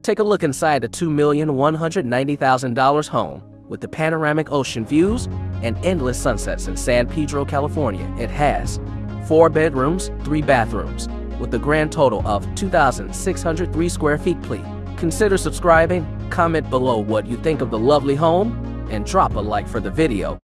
Take a look inside the $2,190,000 home with the panoramic ocean views and endless sunsets in San Pedro, California. It has 4 bedrooms, 3 bathrooms, with a grand total of 2,603 square feet. Please consider subscribing, comment below what you think of the lovely home, and drop a like for the video.